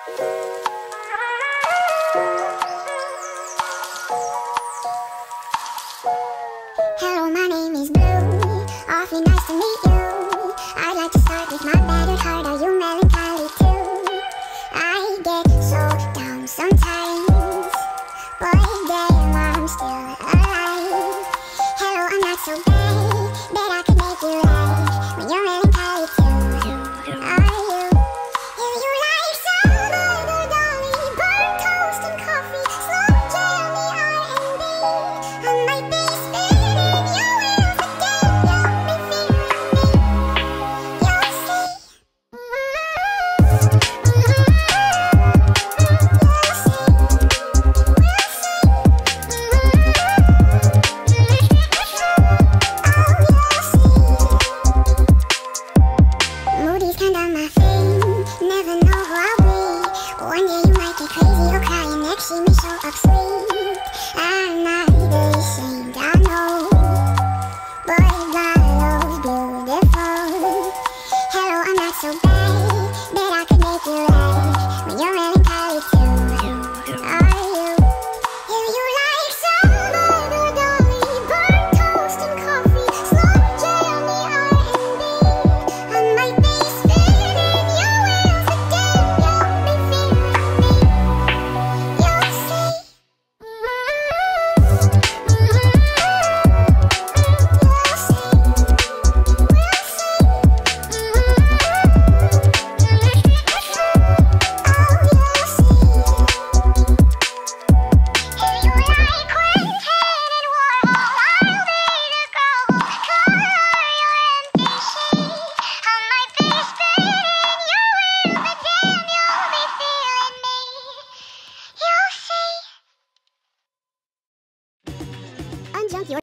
Hello, my name is Blue. Awfully nice to meet you. I'd like to start with my battered heart. Are you melancholy too? I get so down sometimes, but damn, I'm still alive. Hello, I'm not so bad. Bet I could make you laugh when you're melancholy too. Are you? Do you like Salvador Dali, burnt toast and coffee, slow jammy R&B? I might be spinning your wheels again. You'll be feeling me. You'll see. Moody's kinda my thing. Never know who I'll be. One day you might get crazy or cry, and next see me show up sweet. I'm not ashamed, I know, but my love's beautiful. Hello, I'm not so bad. Bet I could make you laugh when you're melancholy too. Are you? Do you like Salvador Dali, burnt toast and coffee, slow jammy R&B? I might be spinning your wheels again. You'll be feeling me. You'll see. You'll see. Unjunk your